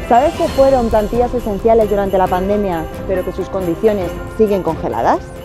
¿Sabes que fueron plantillas esenciales durante la pandemia, pero que sus condiciones siguen congeladas?